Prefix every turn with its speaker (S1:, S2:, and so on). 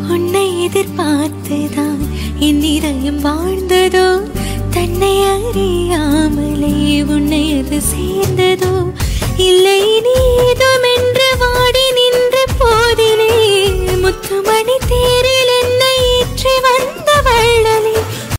S1: உன்னை எதிர்பார்த்துதான் என் இதயம் வாழ்ந்ததோ, தன்னை அறியாமலே உன்னை அது சேர்ந்ததோ.